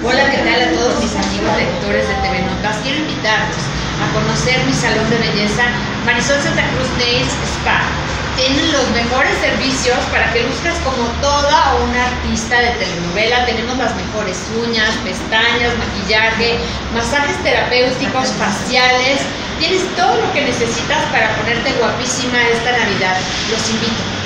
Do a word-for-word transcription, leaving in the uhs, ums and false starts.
Hola, ¿qué tal a todos mis amigos lectores de T V Notas? Quiero invitarlos a conocer mi salón de belleza Marisol Santa Cruz Nails Spa. Tienen los mejores servicios para que luzcas como toda una artista de telenovela. Tenemos las mejores uñas, pestañas, maquillaje, masajes terapéuticos, faciales. Tienes todo lo que necesitas para ponerte guapísima esta Navidad. Los invito.